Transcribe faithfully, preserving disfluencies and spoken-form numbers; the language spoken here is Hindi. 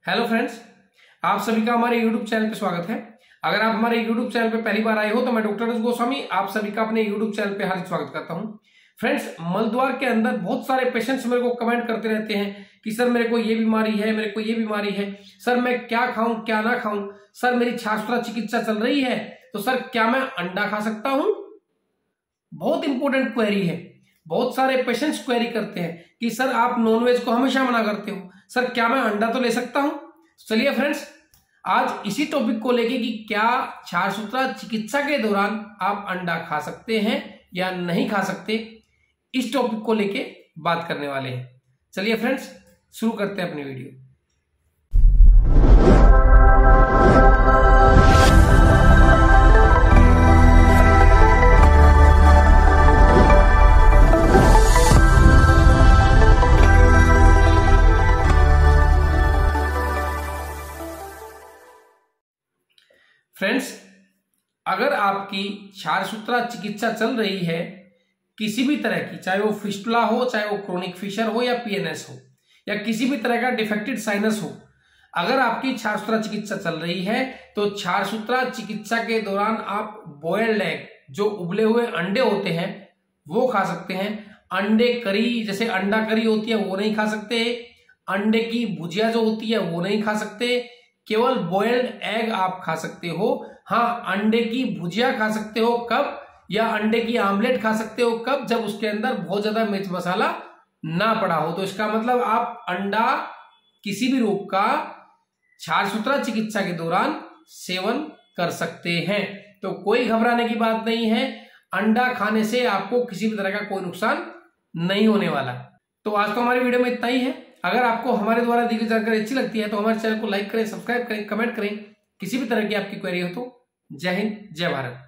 हेलो फ्रेंड्स, आप सभी का हमारे यूट्यूब चैनल पे स्वागत है। अगर आप हमारे यूट्यूब चैनल पे पहली बार आए हो तो मैं डॉक्टर रस गोस्वामी आप सभी का अपने यूट्यूब चैनल पे हार्दिक स्वागत करता हूं। फ्रेंड्स, मलद्वार के अंदर बहुत सारे पेशेंट्स मेरे को कमेंट करते रहते हैं कि सर मेरे को ये बीमारी है, मेरे को ये बीमारी है, सर मैं क्या खाऊं क्या ना खाऊं, सर मेरी छाछूतरा चिकित्सा चल रही है तो सर क्या मैं अंडा खा सकता हूं। बहुत इंपॉर्टेंट क्वेरी है। बहुत सारे पेशेंट्स क्वेरी करते हैं कि सर आप नॉनवेज को हमेशा मना करते हो, सर क्या मैं अंडा तो ले सकता हूं। चलिए फ्रेंड्स, आज इसी टॉपिक को लेके कि क्या छाछूतरा चिकित्सा के दौरान आप अंडा खा सकते हैं या नहीं खा सकते, इस टॉपिक को लेके बात करने वाले हैं। चलिए फ्रेंड्स, शुरू करते हैं अपनी वीडियो। फ्रेंड्स, अगर आपकी छाछूतरा चिकित्सा चल रही है किसी भी तरह की, चाहे वो फिस्टुला हो, चाहे वो क्रोनिक फिशर हो या पीएनएस हो या किसी भी तरह का डिफेक्टेड साइनस हो, अगर आपकी छाछूतरा चिकित्सा चल रही है तो छाछूतरा चिकित्सा के दौरान आप बॉयल्ड एग, जो उबले हुए अंडे होते हैं, वो खा सकते हैं। अंडे करी, जैसे अंडा करी होती है, वो नहीं खा सकते। अंडे की भुजिया जो होती है वो नहीं खा सकते। केवल बॉयल्ड एग आप खा सकते हो। हाँ, अंडे की भुजिया खा सकते हो कब, या अंडे की आमलेट खा सकते हो कब, जब उसके अंदर बहुत ज्यादा मिर्च मसाला ना पड़ा हो। तो इसका मतलब आप अंडा किसी भी रोग का छाछूतरा चिकित्सा के दौरान सेवन कर सकते हैं। तो कोई घबराने की बात नहीं है, अंडा खाने से आपको किसी भी तरह का कोई नुकसान नहीं होने वाला। तो आज तो हमारी वीडियो में इतना ही है। अगर आपको हमारे द्वारा दी गई जानकारी अच्छी लगती है तो हमारे चैनल को लाइक करें, सब्सक्राइब करें, कमेंट करें। किसी भी तरह की आपकी क्वेरी हो तो जय हिंद, जय भारत।